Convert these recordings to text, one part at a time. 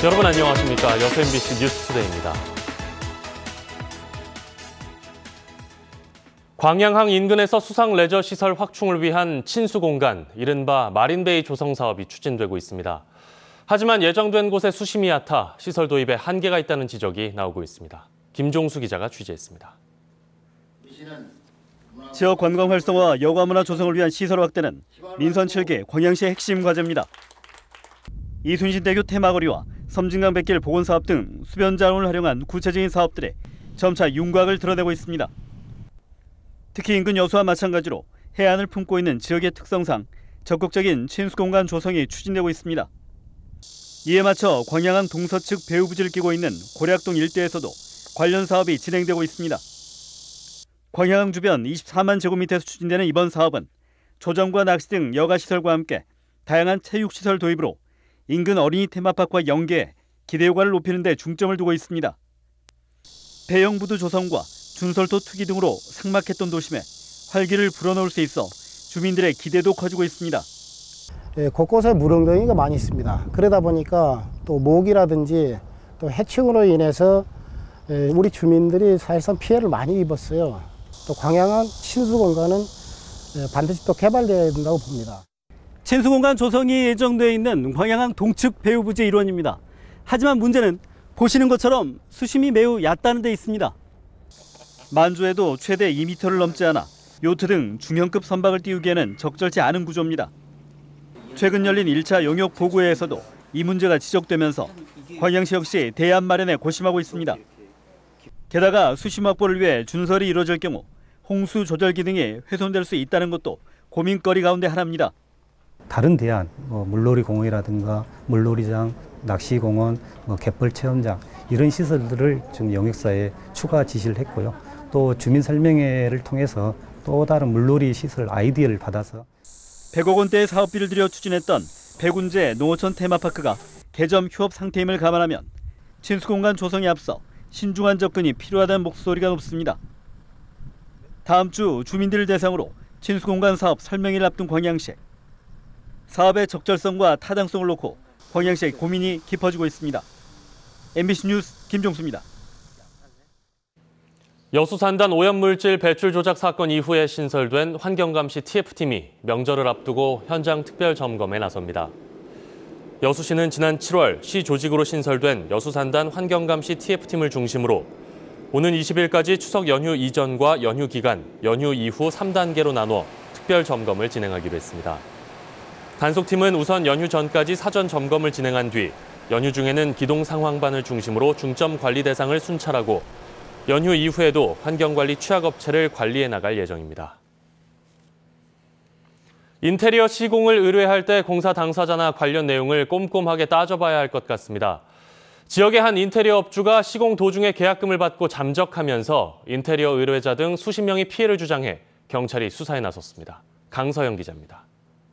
여러분 안녕하십니까. 여수 MBC 뉴스투데이입니다. 광양항 인근에서 수상 레저 시설 확충을 위한 친수 공간, 이른바 마린베이 조성 사업이 추진되고 있습니다. 하지만 예정된 곳에 수심이 얕아 시설 도입에 한계가 있다는 지적이 나오고 있습니다. 김종수 기자가 취재했습니다. 지역 관광 활성화, 여가 문화 조성을 위한 시설 확대는 민선 7개 광양시의 핵심 과제입니다. 이순신대교 테마거리와 섬진강 뱃길 복원 사업 등 수변 자원을 활용한 구체적인 사업들에 점차 윤곽을 드러내고 있습니다. 특히 인근 여수와 마찬가지로 해안을 품고 있는 지역의 특성상 적극적인 친수 공간 조성이 추진되고 있습니다. 이에 맞춰 광양항 동서측 배후부지를 끼고 있는 고략동 일대에서도 관련 사업이 진행되고 있습니다. 광양항 주변 24만 제곱미터에서 추진되는 이번 사업은 조정과 낚시 등 여가시설과 함께 다양한 체육시설 도입으로 인근 어린이 테마파크와 연계해 기대 효과를 높이는 데 중점을 두고 있습니다. 대형 부두 조성과 준설토 투기 등으로 삭막했던 도심에 활기를 불어넣을 수 있어 주민들의 기대도 커지고 있습니다. 곳곳에 물엉덩이가 많이 있습니다. 그러다 보니까 또 모기라든지 또 해충으로 인해서 우리 주민들이 사실상 피해를 많이 입었어요. 또 광양항 친수 공간은 반드시 또 개발돼야 된다고 봅니다. 친수 공간 조성이 예정돼 있는 광양항 동측 배후부지 일원입니다. 하지만 문제는 보시는 것처럼 수심이 매우 얕다는 데 있습니다. 만조에도 최대 2m를 넘지 않아 요트 등 중형급 선박을 띄우기에는 적절치 않은 구조입니다. 최근 열린 1차 용역 보고회에서도 이 문제가 지적되면서 광양시 역시 대안 마련에 고심하고 있습니다. 게다가 수심 확보를 위해 준설이 이루어질 경우 홍수 조절 기능이 훼손될 수 있다는 것도 고민거리 가운데 하나입니다. 다른 대안, 물놀이 공원이라든가 물놀이장, 낚시공원, 갯벌 체험장 이런 시설들을 지금 용역사에 추가 지시를 했고요. 또 주민 설명회를 통해서 또 다른 물놀이 시설 아이디어를 받아서 100억 원대의 사업비를 들여 추진했던 백운제 농어촌 테마파크가 개점 휴업 상태임을 감안하면 친수 공간 조성에 앞서 신중한 접근이 필요하다는 목소리가 높습니다. 다음 주 주민들을 대상으로 친수 공간 사업 설명회를 앞둔 광양시. 사업의 적절성과 타당성을 놓고 광양시의 고민이 깊어지고 있습니다. MBC 뉴스 김종수입니다. 여수산단 오염물질 배출 조작 사건 이후에 신설된 환경감시 TF팀이 명절을 앞두고 현장 특별 점검에 나섭니다. 여수시는 지난 7월 시 조직으로 신설된 여수산단 환경감시 TF팀을 중심으로 오는 20일까지 추석 연휴 이전과 연휴 기간, 연휴 이후 3단계로 나눠 특별 점검을 진행하기로 했습니다. 단속팀은 우선 연휴 전까지 사전 점검을 진행한 뒤 연휴 중에는 기동 상황반을 중심으로 중점 관리 대상을 순찰하고 연휴 이후에도 환경관리 취약업체를 관리해 나갈 예정입니다. 인테리어 시공을 의뢰할 때 공사 당사자나 관련 내용을 꼼꼼하게 따져봐야 할 것 같습니다. 지역의 한 인테리어 업주가 시공 도중에 계약금을 받고 잠적하면서 인테리어 의뢰자 등 수십 명이 피해를 주장해 경찰이 수사에 나섰습니다. 강서영 기자입니다.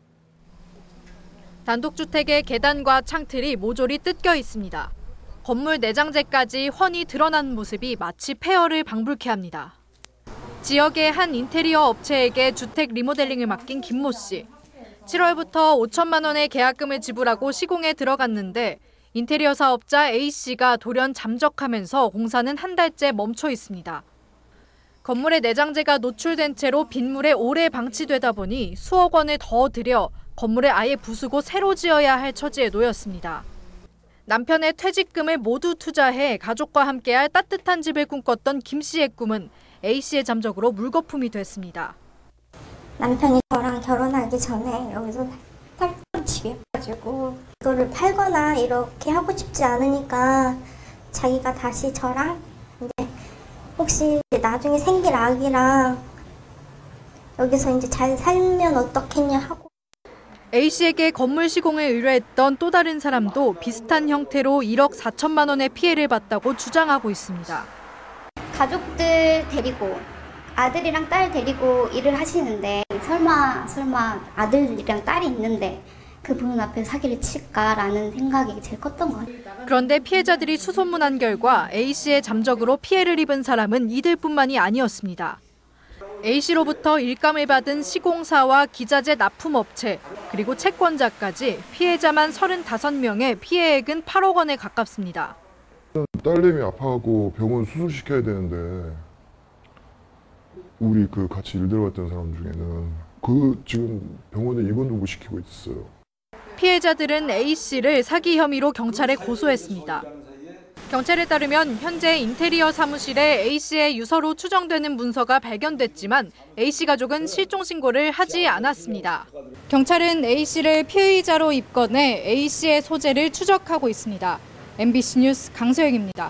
단독주택의 계단과 창틀이 모조리 뜯겨 있습니다. 건물 내장재까지 훤히 드러난 모습이 마치 폐허를 방불케 합니다. 지역의 한 인테리어 업체에게 주택 리모델링을 맡긴 김모 씨. 7월부터 5천만 원의 계약금을 지불하고 시공에 들어갔는데 인테리어 사업자 A씨가 돌연 잠적하면서 공사는 한 달째 멈춰 있습니다. 건물의 내장재가 노출된 채로 빗물에 오래 방치되다 보니 수억 원을 더 들여 건물을 아예 부수고 새로 지어야 할 처지에 놓였습니다. 남편의 퇴직금을 모두 투자해 가족과 함께할 따뜻한 집을 꿈꿨던 김 씨의 꿈은 A씨의 잠적으로 물거품이 됐습니다. 남편이 저랑 결혼하기 전에 여기서 살던 집이어가지고 이거를 팔거나 이렇게 하고 싶지 않으니까 자기가 다시 저랑 이제 혹시 나중에 생길 아기랑 여기서 이제 잘 살면 어떻겠냐 하고. A씨에게 건물 시공을 의뢰했던 또 다른 사람도 비슷한 형태로 1억 4천만 원의 피해를 봤다고 주장하고 있습니다. 가족들 데리고 아들이랑 딸 데리고 일을 하시는데 설마 아들이랑 딸이 있는데 그분 앞에 사기를 칠까라는 생각이 제일 컸던 것 같아요. 그런데 피해자들이 수소문한 결과 A씨의 잠적으로 피해를 입은 사람은 이들뿐만이 아니었습니다. A씨로부터 일감을 받은 시공사와 기자재 납품업체, 그리고 채권자까지 피해자만 35명의 피해액은 8억 원에 가깝습니다. 딸내미 아파하고 병원 수술시켜야 되는데 우리 같이 일 들어갔던 사람 중에는 지금 병원에 입원 등록시키고 있어요. 피해자들은 A씨를 사기 혐의로 경찰에 고소했습니다. 경찰에 따르면 현재 인테리어 사무실에 A씨의 유서로 추정되는 문서가 발견됐지만 A씨 가족은 실종 신고를 하지 않았습니다. 경찰은 A씨를 피의자로 입건해 A씨의 소재를 추적하고 있습니다. MBC 뉴스 강소영입니다.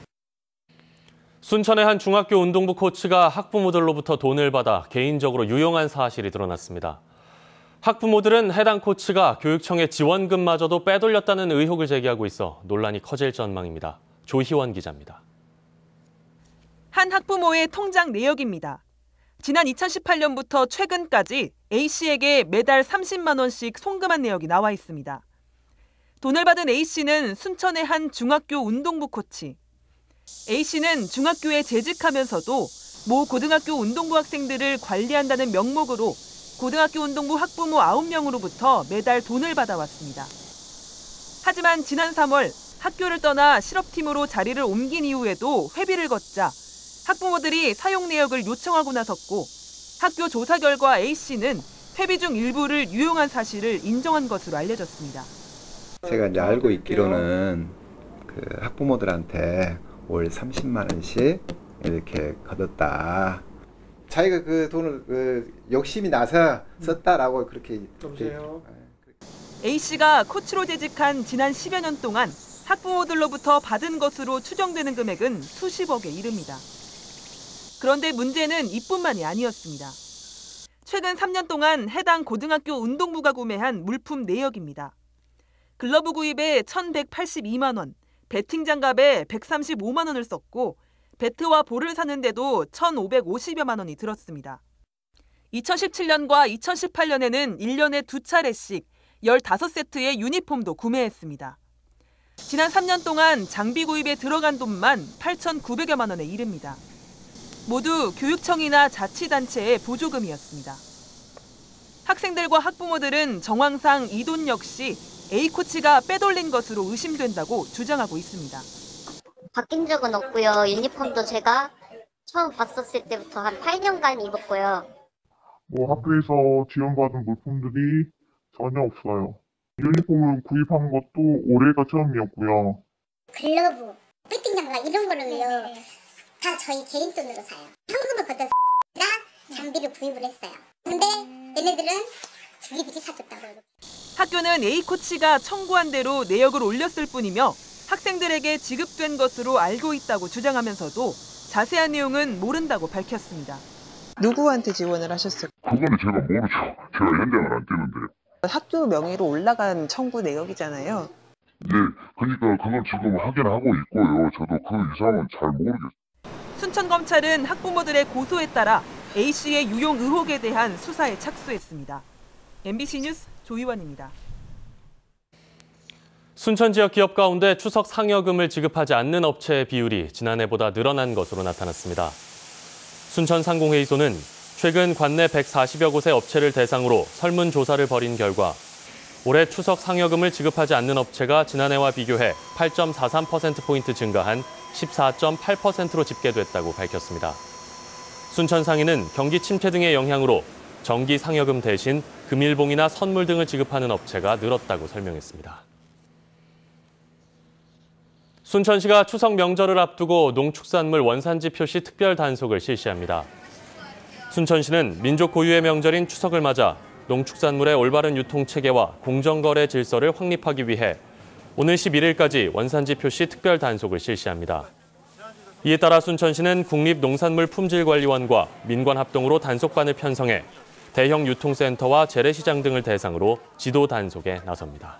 순천의 한 중학교 운동부 코치가 학부모들로부터 돈을 받아 개인적으로 유용한 사실이 드러났습니다. 학부모들은 해당 코치가 교육청의 지원금마저도 빼돌렸다는 의혹을 제기하고 있어 논란이 커질 전망입니다. 조희원 기자입니다. 한 학부모의 통장 내역입니다. 지난 2018년부터 최근까지 A씨에게 매달 30만 원씩 송금한 내역이 나와 있습니다. 돈을 받은 A씨는 순천의 한 중학교 운동부 코치. A씨는 중학교에 재직하면서도 모 고등학교 운동부 학생들을 관리한다는 명목으로 고등학교 운동부 학부모 9명으로부터 매달 돈을 받아왔습니다. 하지만 지난 3월 학교를 떠나 실업팀으로 자리를 옮긴 이후에도 회비를 걷자 학부모들이 사용 내역을 요청하고 나섰고 학교 조사 결과 A씨는 회비 중 일부를 유용한 사실을 인정한 것으로 알려졌습니다. 제가 이제 알고 있기로는 학부모들한테 월 30만 원씩 이렇게 거뒀다. 자기가 그 돈을 욕심이 나서 썼다라고 그렇게. A씨가 코치로 재직한 지난 10여 년 동안 학부모들로부터 받은 것으로 추정되는 금액은 수십억에 이릅니다. 그런데 문제는 이뿐만이 아니었습니다. 최근 3년 동안 해당 고등학교 운동부가 구매한 물품 내역입니다. 글러브 구입에 1,182만 원, 배팅 장갑에 135만 원을 썼고 배트와 볼을 사는데도 1,550여만 원이 들었습니다. 2017년과 2018년에는 1년에 2차례씩 15세트의 유니폼도 구매했습니다. 지난 3년 동안 장비 구입에 들어간 돈만 8,900여만 원에 이릅니다. 모두 교육청이나 자치단체의 보조금이었습니다. 학생들과 학부모들은 정황상 이 돈 역시 A코치가 빼돌린 것으로 의심된다고 주장하고 있습니다. 바뀐 적은 없고요. 유니폼도 제가 처음 봤었을 때부터 한 8년간 입었고요. 학교에서 지원받은 물품들이 전혀 없어요. 유니폼을 구입한 것도 올해가 처음이었고요. 글러브, 배팅 장갑 이런 거를요. 다 저희 개인 돈으로 사요. 현금을 걷어서 장비를 구입을 했어요. 근데 얘네들은 자기들이 사줬다고. 학교는 A코치가 청구한 대로 내역을 올렸을 뿐이며 학생들에게 지급된 것으로 알고 있다고 주장하면서도 자세한 내용은 모른다고 밝혔습니다. 누구한테 지원을 하셨을까요? 그거는 제가 모르죠. 제가 현장을 안 뛰는데요. 학교 명의로 올라간 청구 내역이잖아요. 네, 그러니까 그건 지금 확인하고 있고요. 저도 그 이상은 잘 모르겠어요. 순천검찰은 학부모들의 고소에 따라 A씨의 유용 의혹에 대한 수사에 착수했습니다. MBC 뉴스 조희원입니다. 순천 지역 기업 가운데 추석 상여금을 지급하지 않는 업체의 비율이 지난해보다 늘어난 것으로 나타났습니다. 순천상공회의소는 최근 관내 140여 곳의 업체를 대상으로 설문조사를 벌인 결과 올해 추석 상여금을 지급하지 않는 업체가 지난해와 비교해 8.43%포인트 증가한 14.8%로 집계됐다고 밝혔습니다. 순천상인은 경기 침체 등의 영향으로 정기 상여금 대신 금일봉이나 선물 등을 지급하는 업체가 늘었다고 설명했습니다. 순천시가 추석 명절을 앞두고 농축산물 원산지 표시 특별 단속을 실시합니다. 순천시는 민족 고유의 명절인 추석을 맞아 농축산물의 올바른 유통 체계와 공정거래 질서를 확립하기 위해 오늘 11일까지 원산지 표시 특별 단속을 실시합니다. 이에 따라 순천시는 국립농산물품질관리원과 민관 합동으로 단속반을 편성해 대형 유통센터와 재래시장 등을 대상으로 지도 단속에 나섭니다.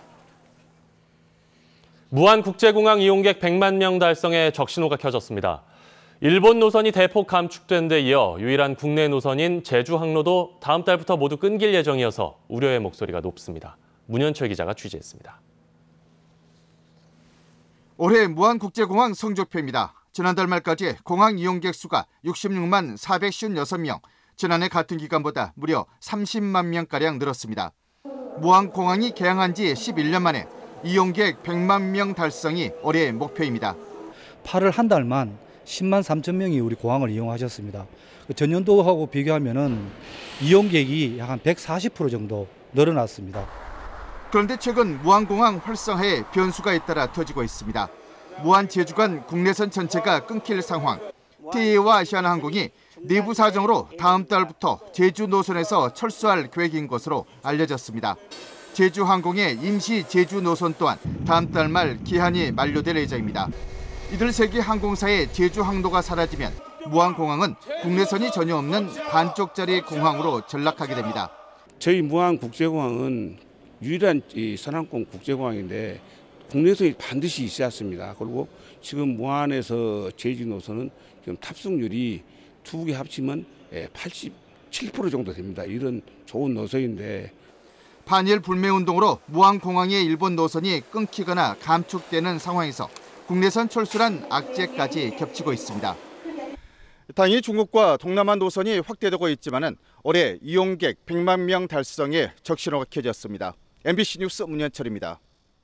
무안국제공항 이용객 100만 명 달성에 적신호가 켜졌습니다. 일본 노선이 대폭 감축된 데 이어 유일한 국내 노선인 제주 항로도 다음 달부터 모두 끊길 예정이어서 우려의 목소리가 높습니다. 문현철 기자가 취재했습니다. 올해 무안국제공항 성적표입니다. 지난달 말까지 공항 이용객 수가 66만 456명, 지난해 같은 기간보다 무려 30만 명가량 늘었습니다. 무안공항이 개항한 지 11년 만에 이용객 100만 명 달성이 올해의 목표입니다. 8월 한 달만 10만 3천 명이 우리 공항을 이용하셨습니다. 전년도하고 비교하면은 이용객이 약 한 140% 정도 늘어났습니다. 그런데 최근 무안공항 활성화에 변수가 잇따라 터지고 있습니다. 무안 제주 간 국내선 전체가 끊길 상황. TA와 아시아나항공이 내부 사정으로 다음 달부터 제주 노선에서 철수할 계획인 것으로 알려졌습니다. 제주항공의 임시 제주 노선 또한 다음 달 말 기한이 만료될 예정입니다. 이들 세 개 항공사의 제주 항로가 사라지면 무안공항은 국내선이 전혀 없는 반쪽짜리 공항으로 전락하게 됩니다. 저희 무안국제공항은 유일한 선항공 국제공항인데 국내선이 반드시 있어야 합니다. 그리고 지금 무안에서 제주 노선은 지금 탑승률이 두 개 합치면 87% 정도 됩니다. 이런 좋은 노선인데 반일 불매운동으로 무안공항의 일본 노선이 끊기거나 감축되는 상황에서 국내선 철수란 악재까지 겹치고 있습니다. 당연히 중국과 동남아 노선이 확대되고 있지만은 올해 이용객 100만 명 달성에 적신호가 켜졌습니다. MBC 뉴스 문현철입니다.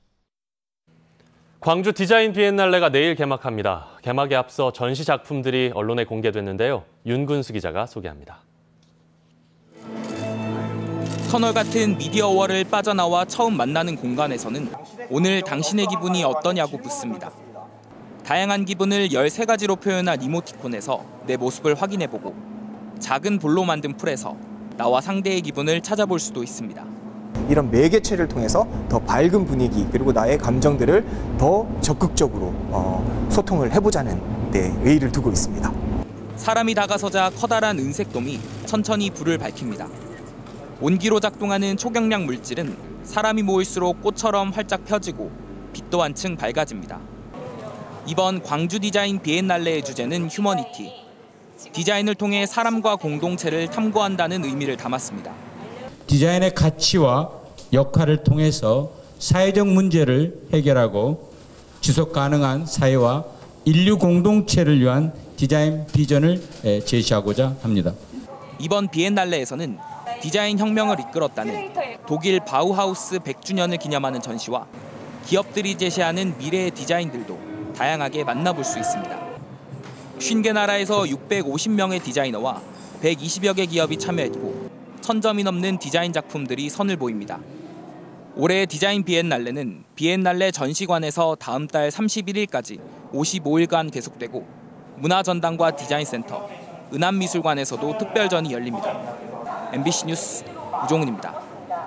광주 디자인 비엔날레가 내일 개막합니다. 개막에 앞서 전시 작품들이 언론에 공개됐는데요. 윤근수 기자가 소개합니다. 터널 같은 미디어월을 빠져나와 처음 만나는 공간에서는 오늘 당신의 기분이 어떠냐고 묻습니다. 다양한 기분을 13가지로 표현한 이모티콘에서 내 모습을 확인해보고 작은 볼로 만든 풀에서 나와 상대의 기분을 찾아볼 수도 있습니다. 이런 매개체를 통해서 더 밝은 분위기 그리고 나의 감정들을 더 적극적으로 소통을 해보자는 데 의의를 두고 있습니다. 사람이 다가서자 커다란 은색 돔이 천천히 불을 밝힙니다. 온기로 작동하는 초경량 물질은 사람이 모일수록 꽃처럼 활짝 펴지고 빛도 한층 밝아집니다. 이번 광주 디자인 비엔날레의 주제는 휴머니티. 디자인을 통해 사람과 공동체를 탐구한다는 의미를 담았습니다. 디자인의 가치와 역할을 통해서 사회적 문제를 해결하고 지속 가능한 사회와 인류 공동체를 위한 디자인 비전을 제시하고자 합니다. 이번 비엔날레에서는 디자인 혁명을 이끌었다는 독일 바우하우스 100주년을 기념하는 전시와 기업들이 제시하는 미래의 디자인들도 다양하게 만나볼 수 있습니다. 50개 나라에서 650명의 디자이너와 120여 개 기업이 참여했고 1000점이 넘는 디자인 작품들이 선을 보입니다. 올해 디자인 비엔날레는 비엔날레 전시관에서 다음 달 31일까지 55일간 계속되고 문화전당과 디자인센터, 은암미술관에서도 특별전이 열립니다. MBC 뉴스 우종훈입니다.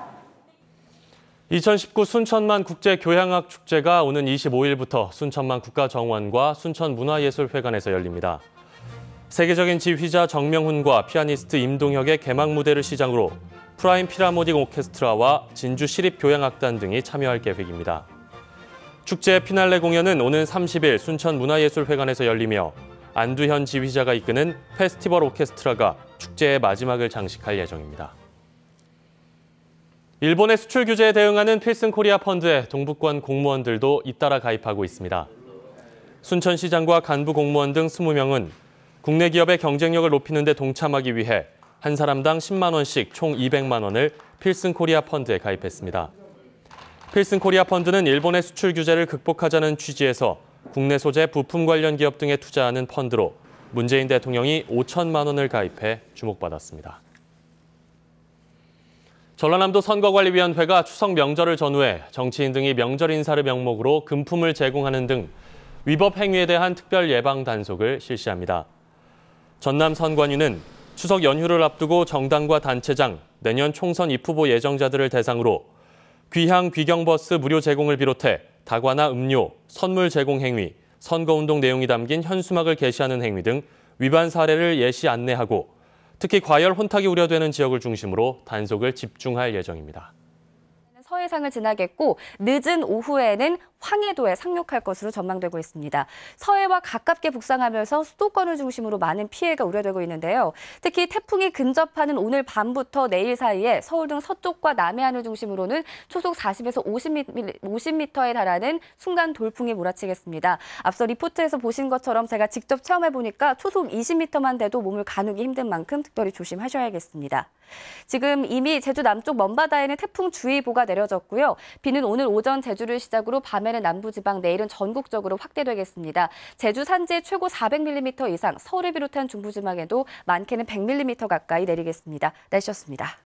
2019 순천만 국제교향악 축제가 오는 25일부터 순천만 국가정원과 순천문화예술회관에서 열립니다. 세계적인 지휘자 정명훈과 피아니스트 임동혁의 개막 무대를 시작으로 프라임 필하모닉 오케스트라와 진주 시립교향악단 등이 참여할 계획입니다. 축제 피날레 공연은 오는 30일 순천문화예술회관에서 열리며 안두현 지휘자가 이끄는 페스티벌 오케스트라가 축제의 마지막을 장식할 예정입니다. 일본의 수출 규제에 대응하는 필승코리아 펀드에 동북권 공무원들도 잇따라 가입하고 있습니다. 순천시장과 간부 공무원 등 20명은 국내 기업의 경쟁력을 높이는 데 동참하기 위해 한 사람당 10만 원씩 총 200만 원을 필승코리아 펀드에 가입했습니다. 필승코리아 펀드는 일본의 수출 규제를 극복하자는 취지에서 국내 소재 부품 관련 기업 등에 투자하는 펀드로 문재인 대통령이 5천만 원을 가입해 주목받았습니다. 전라남도 선거관리위원회가 추석 명절을 전후해 정치인 등이 명절 인사를 명목으로 금품을 제공하는 등 위법 행위에 대한 특별 예방 단속을 실시합니다. 전남 선관위는 추석 연휴를 앞두고 정당과 단체장, 내년 총선 입후보 예정자들을 대상으로 귀향 귀경버스 무료 제공을 비롯해 다과나 음료, 선물 제공 행위, 선거운동 내용이 담긴 현수막을 게시하는 행위 등 위반 사례를 예시 안내하고 특히 과열 혼탁이 우려되는 지역을 중심으로 단속을 집중할 예정입니다. 서해상을 지나겠고 늦은 오후에는 황해도에 상륙할 것으로 전망되고 있습니다. 서해와 가깝게 북상하면서 수도권을 중심으로 많은 피해가 우려되고 있는데요. 특히 태풍이 근접하는 오늘 밤부터 내일 사이에 서울 등 서쪽과 남해안을 중심으로는 초속 40에서 50m에 달하는 순간 돌풍이 몰아치겠습니다. 앞서 리포트에서 보신 것처럼 제가 직접 체험해보니까 초속 20m만 돼도 몸을 가누기 힘든 만큼 특별히 조심하셔야겠습니다. 지금 이미 제주 남쪽 먼바다에는 태풍주의보가 내려졌고요. 비는 오늘 오전 제주를 시작으로 밤에는 남부지방, 내일은 전국적으로 확대되겠습니다. 제주 산지에 최고 400mm 이상, 서울을 비롯한 중부지방에도 많게는 100mm 가까이 내리겠습니다. 날씨였습니다.